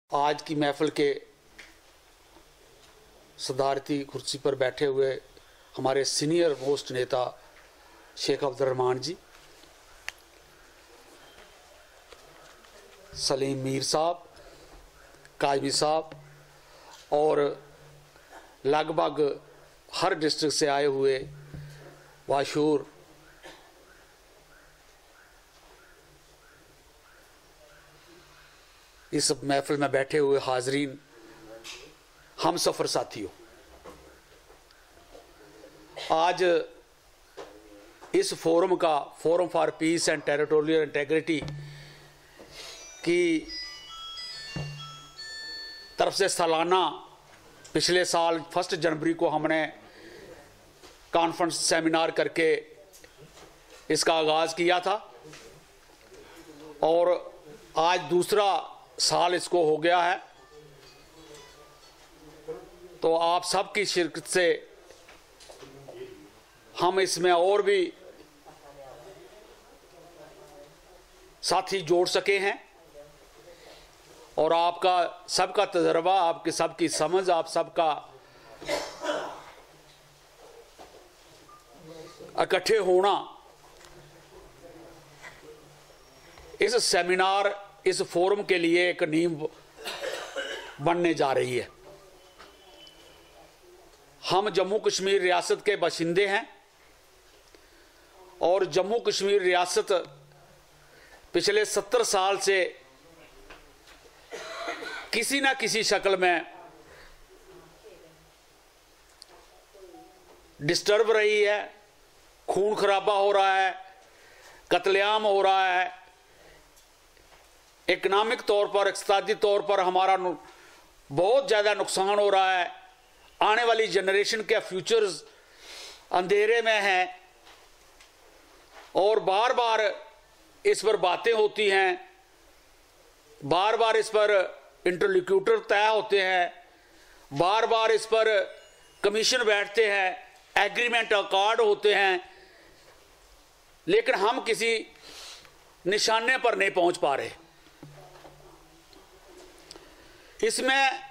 आज की महफिल के सदारती कुर्सी पर बैठे हुए हमारे सीनियर मोस्ट नेता शेख अब्दुर्रहमान जी, सलीम मीर साहब, काजमी साहब और लगभग हर डिस्ट्रिक्ट से आए हुए वाशूर इस महफिल में बैठे हुए हाजरीन, हम सफ़र साथियों, आज इस फोरम का forum for peace and territorial integrity की तरफ से सालाना पिछले साल 1 जनवरी को हमने कॉन्फ्रेंस सेमिनार करके इसका आगाज़ किया था और आज दूसरा साल इसको हो गया है। तो आप सबकी शिरकत से हम इसमें और भी साथी जोड़ सके हैं और आपका सबका तजर्बा, आपकी सबकी समझ, आप सबका इकट्ठे होना इस सेमिनार, इस फोरम के लिए एक नींव बनने जा रही है। हम जम्मू कश्मीर रियासत के बाशिंदे हैं और जम्मू कश्मीर रियासत पिछले 70 साल से किसी ना किसी शक्ल में डिस्टर्ब रही है, खून खराबा हो रहा है, कत्लेआम हो रहा है, इकनॉमिक तौर पर, इक़्तिसादी तौर पर हमारा बहुत ज़्यादा नुकसान हो रहा है। आने वाली जनरेशन के फ्यूचर्स अंधेरे में हैं और बार बार इस पर बातें होती हैं, बार बार इस पर इंटरलोक्यूटर तय होते हैं, बार बार इस पर कमीशन बैठते हैं, एग्रीमेंट अकॉर्ड होते हैं, लेकिन हम किसी निशाने पर नहीं पहुंच पा रहे। इसमें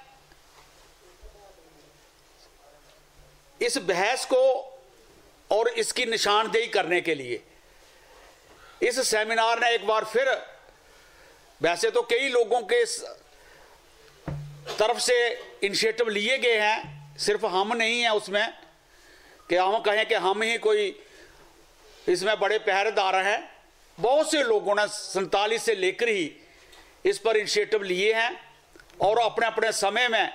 इस बहस को और इसकी निशानदेही करने के लिए इस सेमिनार ने एक बार फिर, वैसे तो कई लोगों के तरफ से इनिशिएटिव लिए गए हैं, सिर्फ हम नहीं हैं उसमें कि हम कहें कि हम ही कोई इसमें बड़े पहरेदार हैं। बहुत से लोगों ने 47 से लेकर ही इस पर इनिशिएटिव लिए हैं और अपने अपने समय में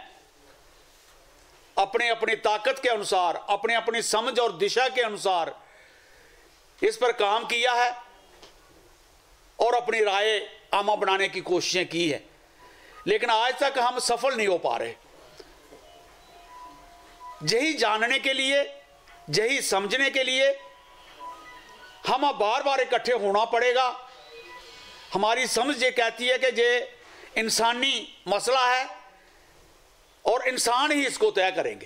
अपनी अपनी ताकत के अनुसार, अपनी अपनी समझ और दिशा के अनुसार इस पर काम किया है और अपनी राय आमा बनाने की कोशिशें की है, लेकिन आज तक हम सफल नहीं हो पा रहे। यही जानने के लिए, यही समझने के लिए हम बार बार इकट्ठे होना पड़ेगा। हमारी समझ ये कहती है कि ये इंसानी मसला है और इंसान ही इसको तय करेंगे।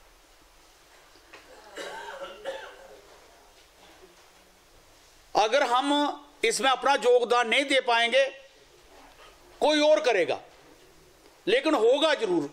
अगर हम इसमें अपना योगदान नहीं दे पाएंगे, कोई और करेगा, लेकिन होगा जरूर।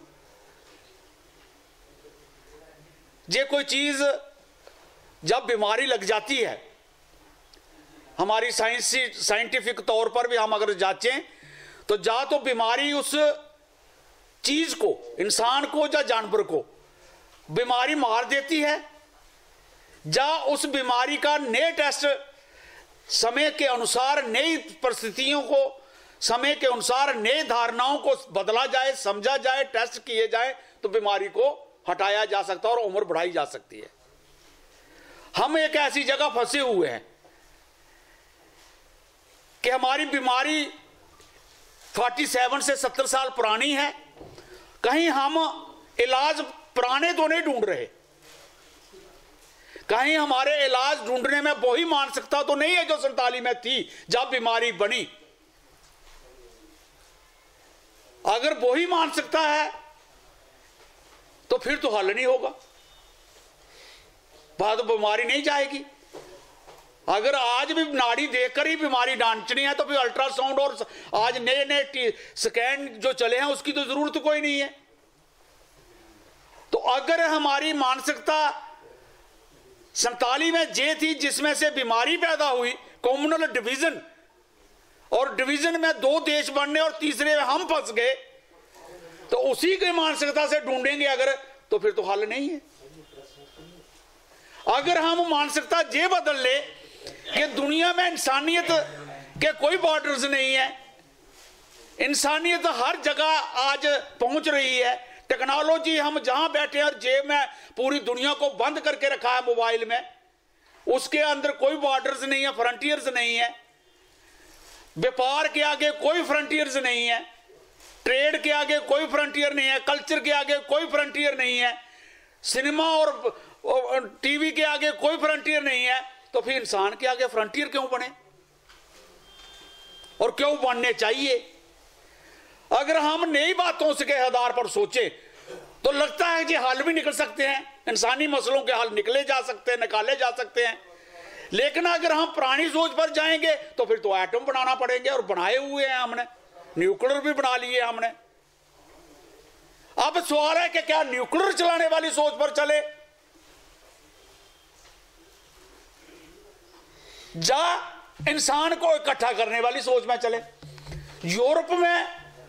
ये कोई चीज जब बीमारी लग जाती है, हमारी साइंटिफिक तौर पर भी हम अगर जांचें तो जा तो बीमारी उस चीज को, इंसान को या जानवर को बीमारी मार देती है, जा उस बीमारी का नए टेस्ट समय के अनुसार, नई परिस्थितियों को समय के अनुसार, नई धारणाओं को बदला जाए, समझा जाए, टेस्ट किए जाए तो बीमारी को हटाया जा सकता है और उम्र बढ़ाई जा सकती है। हम एक ऐसी जगह फंसे हुए हैं कि हमारी बीमारी 47 से 70 साल पुरानी है। कहीं हम इलाज पुराने तो नहीं ढूंढ रहे, कहीं हमारे इलाज ढूंढने में वही मानसिकता तो नहीं है जो 47 में थी जब बीमारी बनी। अगर वही मानसिकता है तो फिर तो हल नहीं होगा, बाद बीमारी नहीं जाएगी। अगर आज भी नाड़ी देखकर ही बीमारी जांचनी है तो फिर अल्ट्रासाउंड और आज नए नए स्कैन जो चले हैं उसकी तो जरूरत कोई नहीं है। तो अगर हमारी मानसिकता 47 में जे थी जिसमें से बीमारी पैदा हुई, कम्युनल डिवीजन, और डिवीजन में 2 देश बनने और तीसरे में हम फंस गए, तो उसी की मानसिकता से ढूंढेंगे अगर, तो फिर तो हल नहीं है। अगर हम मानसिकता ये बदल ले कि दुनिया में इंसानियत के कोई बॉर्डर्स नहीं है, इंसानियत हर जगह आज पहुंच रही है, टेक्नोलॉजी हम जहां बैठे हैं और जेब में पूरी दुनिया को बंद करके रखा है मोबाइल में, उसके अंदर कोई बॉर्डर्स नहीं है, फ्रंटियर्स नहीं है, व्यापार के आगे कोई फ्रंटियर्स नहीं है, ट्रेड के आगे कोई फ्रंटियर नहीं है, कल्चर के आगे कोई फ्रंटियर नहीं है, सिनेमा और टीवी के आगे कोई फ्रंटियर नहीं है, तो फिर इंसान के आगे फ्रंटियर क्यों बने और क्यों बनने चाहिए? अगर हम नई बातों के आधार पर सोचे तो लगता है कि हल भी निकल सकते हैं, इंसानी मसलों के हल निकले जा सकते हैं, निकाले जा सकते हैं। लेकिन अगर हम पुरानी सोच पर जाएंगे तो फिर तो एटम बनाना पड़ेंगे, और बनाए हुए हैं हमने, न्यूक्लियर भी बना लिए हमने। अब सवाल है कि क्या न्यूक्लियर चलाने वाली सोच पर चले, जा इंसान को इकट्ठा करने वाली सोच में चले? यूरोप में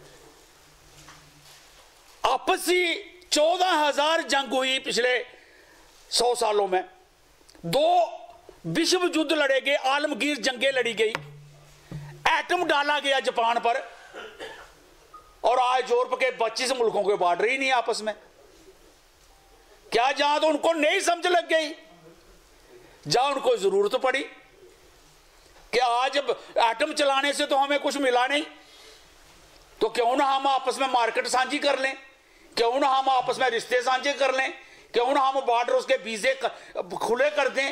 आपसी 14,000 जंग हुई पिछले 100 सालों में, 2 विश्व युद्ध लड़े गए, आलमगीर जंगें लड़ी गई, एटम डाला गया जापान पर, और आज यूरोप के 25 मुल्कों के बॉर्डर ही नहीं आपस में। क्या जहां तो उनको नहीं समझ लग गई, जहां उनको जरूरत पड़ी कि आज एटम चलाने से तो हमें कुछ मिला नहीं, तो क्यों ना हम आपस में मार्केट साझी कर लें, क्यों ना हम आपस में रिश्ते साझे कर लें, क्यों ना हम बॉर्डर उसके वीजे खुले कर दें।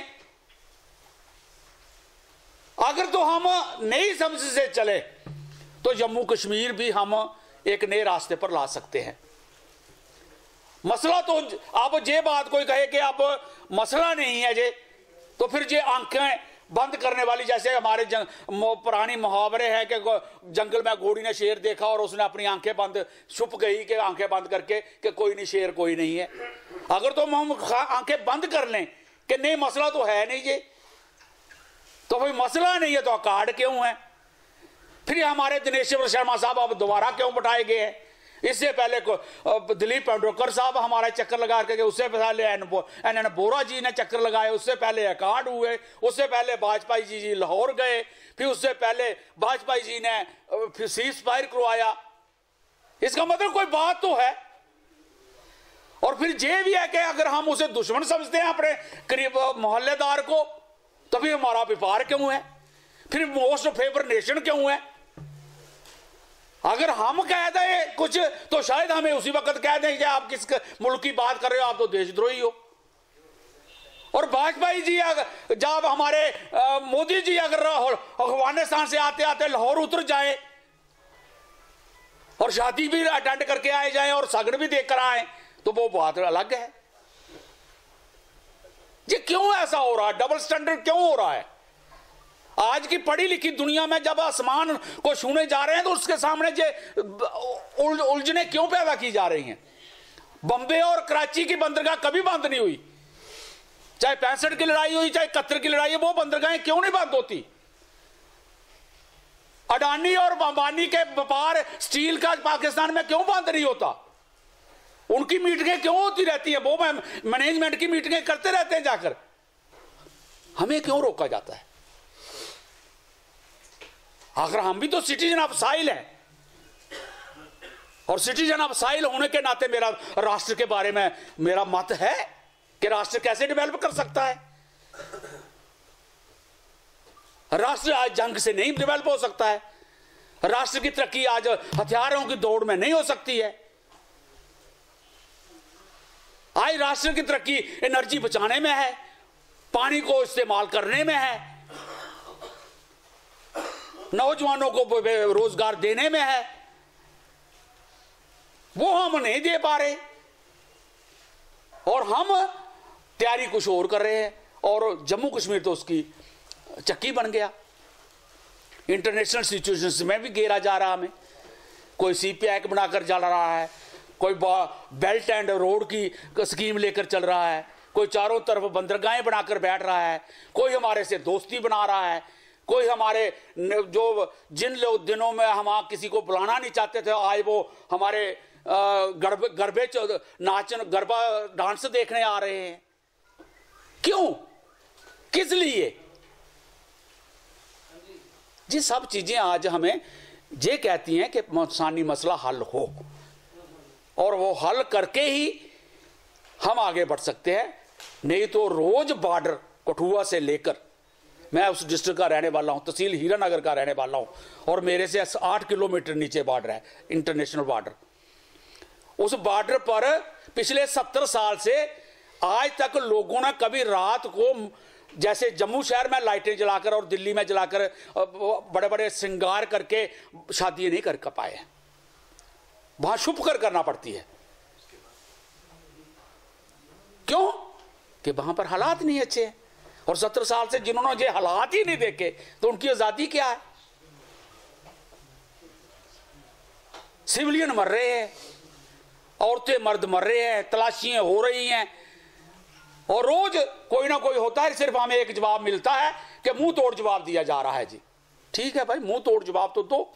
अगर तो हम नई समझ से चले तो जम्मू कश्मीर भी हम एक नए रास्ते पर ला सकते हैं। मसला तो अब ये बात कोई कहे कि अब मसला नहीं है जे, तो फिर ये आंखें बंद करने वाली, जैसे हमारे पुरानी मुहावरे हैं कि जंगल में घोड़ी ने शेर देखा और उसने अपनी आंखें बंद, छुप गई कि आंखें बंद करके कि कोई नहीं, शेर कोई नहीं है। अगर तो हम आंखें बंद कर लें कि नहीं मसला तो है नहीं ये, तो भाई मसला नहीं है तो अकार्ड क्यों है? फिर हमारे दिनेश्वर शर्मा साहब अब दोबारा क्यों बैठाए गए हैं? इससे पहले दिलीप पेंडुलकर साहब हमारे चक्कर लगा के, उससे पहले एन बोरा जी ने चक्कर लगाए, उससे पहले अकार्ड हुए, उससे पहले वाजपेयी जी लाहौर गए, फिर उससे पहले वाजपेयी जी ने फिर सीज फायर करवाया। इसका मतलब कोई बात तो है। और फिर ये भी है कि अगर हम उसे दुश्मन समझते हैं अपने करीब मोहल्लेदार को, तो फिर हमारा व्यापार क्यों है? फिर मोस्ट फेवर नेशन क्यों है? अगर हम कह दें कुछ तो शायद हमें उसी वक्त कह दें कि आप किस मुल्क की बात कर रहे हो, आप तो देशद्रोही हो। और वाजपेयी जी जब हमारे मोदी जी अगर अफगानिस्तान से आते आते लाहौर उतर जाए और शादी भी अटेंड करके आए जाएं और सगन भी देकर आए, तो वो बात अलग है। ये क्यों ऐसा हो रहा है? डबल स्टैंडर्ड क्यों हो रहा है? आज की पढ़ी लिखी दुनिया में जब आसमान को छूने जा रहे हैं तो उसके सामने ये उलझने क्यों पैदा की जा रही हैं? बम्बे और कराची की बंदरगाह कभी बंद नहीं हुई, चाहे 65 की लड़ाई हुई, चाहे 71 की लड़ाई, वो बंदरगाहें क्यों नहीं बंद होती? अडानी और अंबानी के व्यापार स्टील का पाकिस्तान में क्यों बंद नहीं होता? उनकी मीटिंगें क्यों होती रहती है? वो मैनेजमेंट की मीटिंगें करते रहते हैं जाकर, हमें क्यों रोका जाता है? आखिर हम भी तो सिटीजन ऑफ साइल हैं, और सिटीजन ऑफ साइल होने के नाते मेरा राष्ट्र के बारे में मेरा मत है कि राष्ट्र कैसे डेवलप कर सकता है। राष्ट्र आज जंग से नहीं डेवलप हो सकता है, राष्ट्र की तरक्की आज हथियारों की दौड़ में नहीं हो सकती है। आज राष्ट्र की तरक्की एनर्जी बचाने में है, पानी को इस्तेमाल करने में है, नौजवानों को रोजगार देने में है। वो हम नहीं दे पा रहे और हम तैयारी कुछ और कर रहे हैं। और जम्मू कश्मीर तो उसकी चक्की बन गया। इंटरनेशनल सिचुएशंस में भी घेरा जा रहा हमें। कोई CPI एक्ट बनाकर चल रहा है, कोई बेल्ट एंड रोड की स्कीम लेकर चल रहा है, कोई चारों तरफ बंदरगाहें बनाकर बैठ रहा है, कोई हमारे से दोस्ती बना रहा है, कोई हमारे जो जिन लोग दिनों में हम किसी को बुलाना नहीं चाहते थे आज वो हमारे गरबे नाचन गरबा डांस देखने आ रहे हैं। क्यों, किस लिए? जी सब चीजें आज हमें ये कहती हैं कि इंसानी मसला हल हो, और वो हल करके ही हम आगे बढ़ सकते हैं। नहीं तो रोज बॉर्डर कठुआ से लेकर, मैं उस डिस्ट्रिक्ट का रहने वाला हूं, तहसील हीरानगर का रहने वाला हूं, और मेरे से 8 किलोमीटर नीचे बॉर्डर है, इंटरनेशनल बॉर्डर। उस बॉर्डर पर पिछले 70 साल से आज तक लोगों ने कभी रात को, जैसे जम्मू शहर में लाइटें जलाकर और दिल्ली में जलाकर बड़े बड़े श्रृंगार करके शादी नहीं कर पाए। वहां छुप कर करना पड़ती है। क्यों? कि वहां पर हालात नहीं अच्छे हैं, और 70 साल से जिन्होंने ये हालात ही नहीं देखे तो उनकी आजादी क्या है? सिविलियन मर रहे हैं, औरतें मर्द मर रहे हैं, तलाशियां हो रही हैं, और रोज कोई ना कोई होता है। सिर्फ हमें एक जवाब मिलता है कि मुंह तोड़ जवाब दिया जा रहा है। जी ठीक है भाई, मुंह तोड़ जवाब तो दो,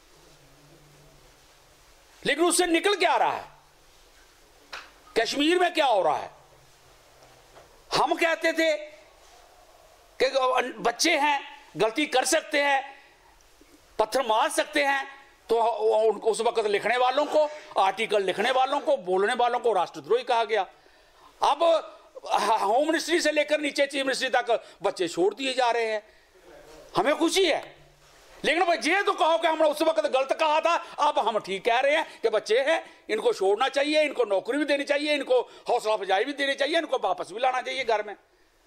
लेकिन उससे निकल क्या रहा है? कश्मीर में क्या हो रहा है? हम कहते थे कि बच्चे हैं, गलती कर सकते हैं, पत्थर मार सकते हैं, तो उस वक्त लिखने वालों को, आर्टिकल लिखने वालों को, बोलने वालों को राष्ट्रद्रोही कहा गया। अब होम मिनिस्ट्री से लेकर नीचे चीफ मिनिस्ट्री तक बच्चे छोड़ दिए जा रहे हैं। हमें खुशी है, लेकिन भाई ये तो कहो कि हमने उस वक्त गलत कहा था, अब हम ठीक कह रहे हैं कि बच्चे हैं, इनको छोड़ना चाहिए, इनको नौकरी भी देनी चाहिए, इनको हौसला अफजाई भी देनी चाहिए, इनको वापस भी लाना चाहिए घर में।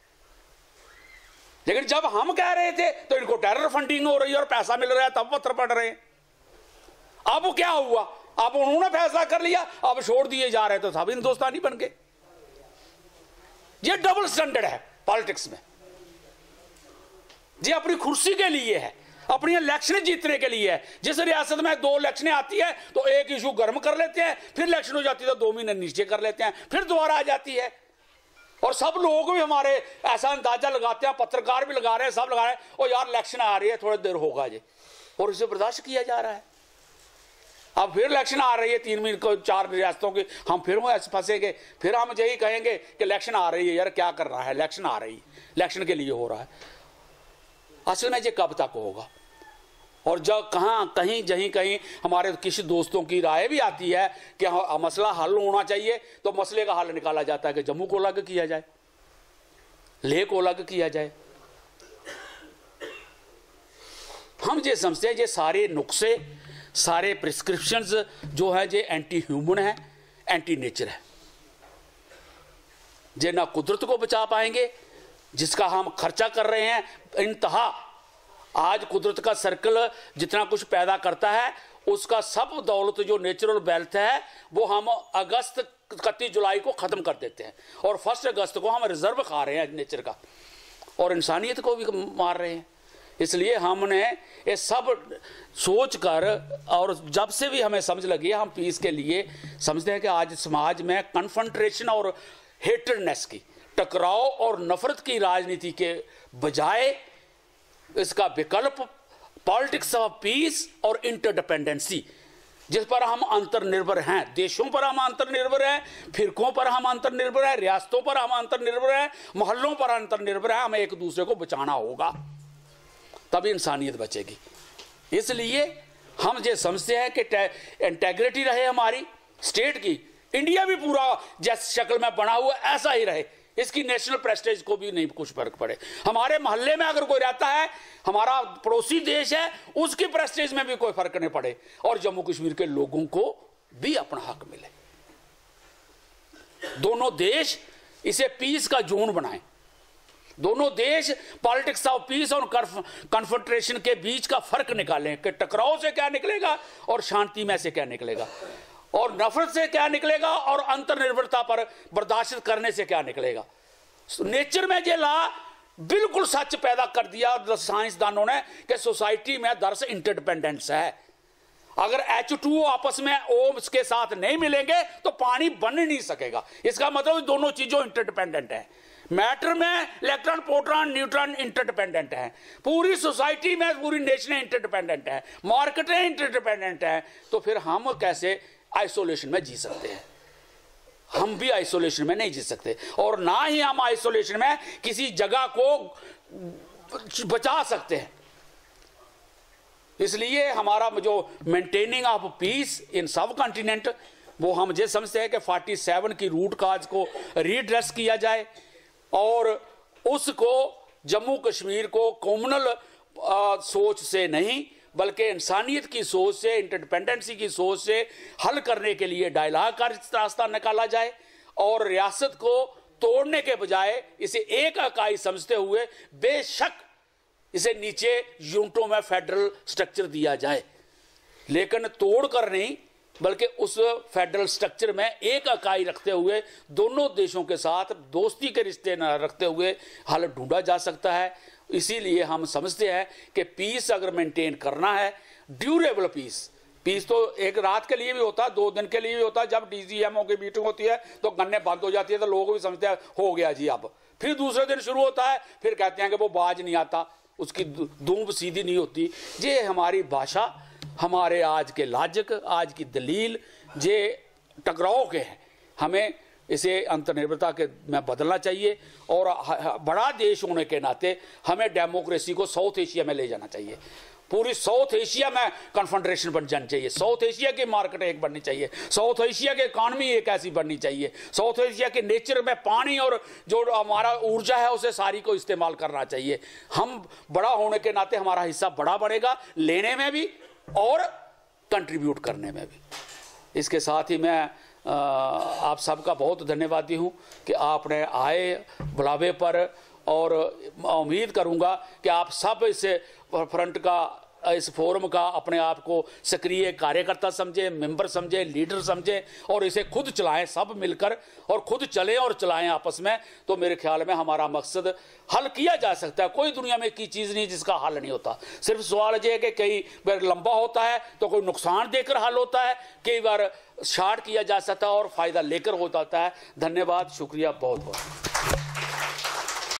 लेकिन जब हम कह रहे थे तो इनको टेरर फंडिंग हो रही है और पैसा मिल रहा है, तब पत्थर पड़ रहे हैं। अब क्या हुआ? अब उन्होंने फैसला कर लिया, अब छोड़ दिए जा रहे, तो सब हिंदुस्तानी बन गए। ये डबल स्टैंडर्ड है पॉलिटिक्स में। ये अपनी कुर्सी के लिए है, अपनी इलेक्शन जीतने के लिए है। जिस रियासत में 2 इलेक्शनें आती है तो एक इशू गर्म कर लेते हैं, फिर इलेक्शन हो जाती है तो 2 महीने नीचे कर लेते हैं, फिर दोबारा आ जाती है। और सब लोग भी हमारे ऐसा अंदाजा लगाते हैं, पत्रकार भी लगा रहे हैं, सब लगा रहे हैं, और यार इलेक्शन आ रही है, थोड़ी देर होगा जी, और इसे बर्दाश्त किया जा रहा है। अब फिर इलेक्शन आ रही है 3 महीने को, 4 रियासतों की, हम फिर फंसेंगे, फिर हम यही कहेंगे कि इलेक्शन आ रही है। यार क्या कर रहा है? इलेक्शन आ रही है, इलेक्शन के लिए हो रहा है। असल में ये कब तक होगा? और जब कहीं हमारे किसी दोस्तों की राय भी आती है कि मसला हल होना चाहिए, तो मसले का हल निकाला जाता है कि जम्मू को अलग किया जाए, लेह को अलग किया जाए। हम ये समझते हैं ये सारे नुस्खे, सारे प्रिस्क्रिप्शंस जो है ये एंटी ह्यूमन है, एंटी नेचर है। ये ना कुदरत को बचा पाएंगे, जिसका हम खर्चा कर रहे हैं इंतहा। आज कुदरत का सर्कल जितना कुछ पैदा करता है, उसका सब दौलत जो नेचुरल वेल्थ है वो हम अगस्त 31 जुलाई को ख़त्म कर देते हैं, और 1 अगस्त को हम रिजर्व खा रहे हैं नेचर का, और इंसानियत को भी मार रहे हैं। इसलिए हमने ये सब सोच कर, और जब से भी हमें समझ लगी है, हम पीस के लिए समझते हैं कि आज समाज में कन्फ्रंट्रेशन और हेटरनेस की, टकराव और नफरत की राजनीति के बजाय इसका विकल्प पॉलिटिक्स ऑफ पीस और इंटरडिपेंडेंसी, जिस पर हम अंतर्निर्भर हैं, देशों पर हम अंतर्निर्भर हैं, फिरकों पर हम अंतर्निर्भर हैं, रियासतों पर हम अंतर्निर्भर हैं, मोहल्लों पर अंतर्निर्भर हैं। हमें एक दूसरे को बचाना होगा, तभी इंसानियत बचेगी। इसलिए हम ये समझते हैं कि इंटेग्रिटी रहे हमारी स्टेट की, इंडिया भी पूरा जिस शक्ल में बना हुआ ऐसा ही रहे, इसकी नेशनल प्रेस्टेज को भी नहीं कुछ फर्क पड़े। हमारे मोहल्ले में अगर कोई रहता है, हमारा पड़ोसी देश है, उसकी प्रेस्टेज में भी कोई फर्क नहीं पड़े, और जम्मू कश्मीर के लोगों को भी अपना हक मिले। दोनों देश इसे पीस का जोन बनाएं, दोनों देश पॉलिटिक्स ऑफ पीस और कन्फ्रंट्रेशन के बीच का फर्क निकालें कि टकराव से क्या निकलेगा और शांति में से क्या निकलेगा, और नफरत से क्या निकलेगा और अंतर्निर्भरता पर बर्दाश्त करने से क्या निकलेगा। नेचर में ये ला बिल्कुल सच पैदा कर दिया साइंसदानों ने कि सोसाइटी में दरअसल इंटरडिपेंडेंस है। अगर H2O आपस में O के साथ नहीं मिलेंगे तो पानी बन नहीं सकेगा। इसका मतलब दोनों चीजों इंटरडिपेंडेंट है। मैटर में इलेक्ट्रॉन, प्रोटॉन, न्यूट्रॉन इंटरडिपेंडेंट है। पूरी सोसाइटी में पूरी नेशनें इंटरडिपेंडेंट है, मार्केटें इंटरडिपेंडेंट है। तो फिर हम कैसे आइसोलेशन में जी सकते हैं? हम भी आइसोलेशन में नहीं जी सकते, और ना ही हम आइसोलेशन में किसी जगह को बचा सकते हैं। इसलिए हमारा जो मेंटेनिंग ऑफ पीस इन सब कॉन्टिनेंट, वो हम ये समझते हैं कि 47 की रूट काज को रीड्रेस किया जाए और उसको जम्मू कश्मीर को कम्युनल सोच से नहीं बल्कि इंसानियत की सोच से, इंटरडिपेंडेंसी की सोच से हल करने के लिए डायलॉग का रास्ता निकाला जाए और रियासत को तोड़ने के बजाय इसे एक इकाई समझते हुए बेशक इसे नीचे यूनिटों में फेडरल स्ट्रक्चर दिया जाए, लेकिन तोड़कर नहीं बल्कि उस फेडरल स्ट्रक्चर में एक इकाई रखते हुए दोनों देशों के साथ दोस्ती के रिश्ते न रखते हुए हल ढूंढा जा सकता है। इसीलिए हम समझते हैं कि पीस अगर मेंटेन करना है, ड्यूरेबल पीस तो एक रात के लिए भी होता है, 2 दिन के लिए भी होता है। जब DCMO की मीटिंग होती है तो गन्ने बंद हो जाती है तो लोग भी समझते हैं हो गया जी अब। फिर दूसरे दिन शुरू होता है, फिर कहते हैं कि वो बाज नहीं आता, उसकी दूब सीधी नहीं होती। ये हमारी भाषा, हमारे आज के लॉजिक, आज की दलील ये टकराव के हैं। हमें इसे अंतर्निर्भरता के में बदलना चाहिए और बड़ा देश होने के नाते हमें डेमोक्रेसी को साउथ एशिया में ले जाना चाहिए। पूरी साउथ एशिया में कन्फेडरेशन बन जानी चाहिए, साउथ एशिया की मार्केट एक बननी चाहिए, साउथ एशिया की इकॉनमी एक ऐसी बननी चाहिए, साउथ एशिया के नेचर में पानी और जो हमारा ऊर्जा है उसे सारी को इस्तेमाल करना चाहिए। हम बड़ा होने के नाते हमारा हिस्सा बड़ा बनेगा, लेने में भी और कंट्रीब्यूट करने में भी। इसके साथ ही मैं आप सबका बहुत धन्यवादी हूँ कि आपने आए बुलावे पर, और उम्मीद करूँगा कि आप सब इस फ्रंट का, इस फोरम का अपने आप को सक्रिय कार्यकर्ता समझें, मेंबर समझें, लीडर समझें और इसे खुद चलाएं, सब मिलकर, और खुद चलें और चलाएं आपस में। तो मेरे ख्याल में हमारा मकसद हल किया जा सकता है। कोई दुनिया में की चीज़ नहीं जिसका हल नहीं होता। सिर्फ सवाल ये है कि कई बार लंबा होता है तो कोई नुकसान देकर हल होता है, कई बार शॉर्ट किया जा सकता है और फ़ायदा लेकर हो जाता है। धन्यवाद, शुक्रिया, बहुत बहुत।